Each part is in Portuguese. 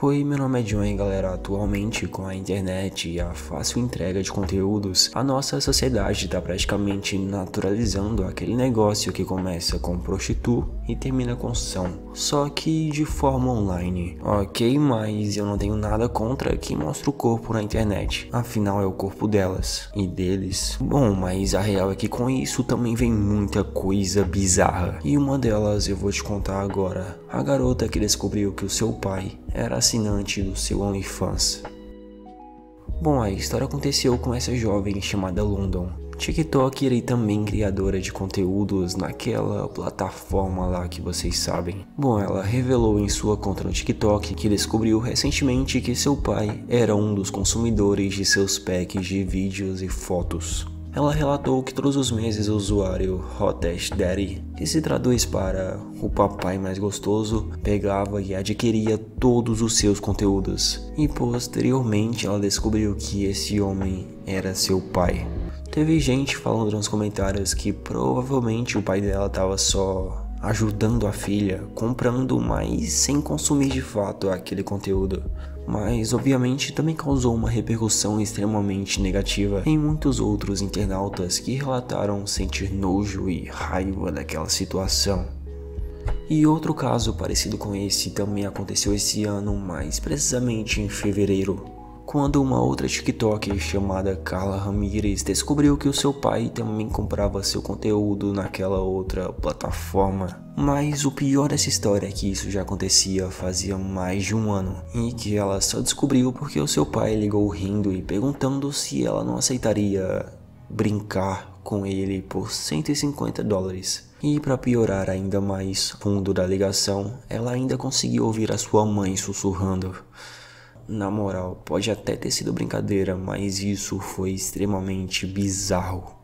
Oi, meu nome é John e galera, atualmente com a internet e a fácil entrega de conteúdos, a nossa sociedade está praticamente naturalizando aquele negócio que começa com prostituta e termina com são, só que de forma online. Ok, mas eu não tenho nada contra quem mostra o corpo na internet, afinal é o corpo delas e deles. Bom, mas a real é que com isso também vem muita coisa bizarra, e uma delas eu vou te contar agora. A garota que descobriu que o seu pai era assinante do seu OnlyFans. Bom, a história aconteceu com essa jovem chamada London, TikToker e também criadora de conteúdos naquela plataforma lá que vocês sabem. Bom, ela revelou em sua conta no TikTok que descobriu recentemente que seu pai era um dos consumidores de seus packs de vídeos e fotos. Ela relatou que todos os meses o usuário Hottest Daddy, que se traduz para o papai mais gostoso, pegava e adquiria todos os seus conteúdos. E posteriormente ela descobriu que esse homem era seu pai. Teve gente falando nos comentários que provavelmente o pai dela estava só ajudando a filha, comprando, mas sem consumir de fato aquele conteúdo. Mas obviamente também causou uma repercussão extremamente negativa em muitos outros internautas que relataram sentir nojo e raiva daquela situação. E outro caso parecido com esse também aconteceu esse ano, mais precisamente em fevereiro, quando uma outra TikToker chamada Carla Ramirez descobriu que o seu pai também comprava seu conteúdo naquela outra plataforma. Mas o pior dessa história é que isso já acontecia fazia mais de um ano, e que ela só descobriu porque o seu pai ligou rindo e perguntando se ela não aceitaria brincar com ele por $150. E para piorar ainda mais o fundo da ligação, ela ainda conseguiu ouvir a sua mãe sussurrando. Na moral, pode até ter sido brincadeira, mas isso foi extremamente bizarro.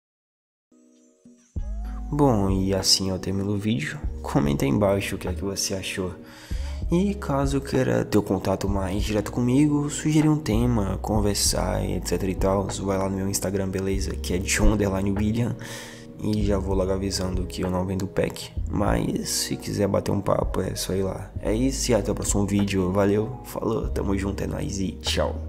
Bom, e assim eu termino o vídeo. Comenta aí embaixo o que é que você achou. E caso queira ter o contato mais direto comigo, sugerir um tema, conversar, etc e tal, vai lá no meu Instagram, beleza? Que é John_William. E já vou logo avisando que eu não vendo pack, mas se quiser bater um papo é só ir lá. É isso e até o próximo vídeo, valeu, falou, tamo junto, é nóis e tchau.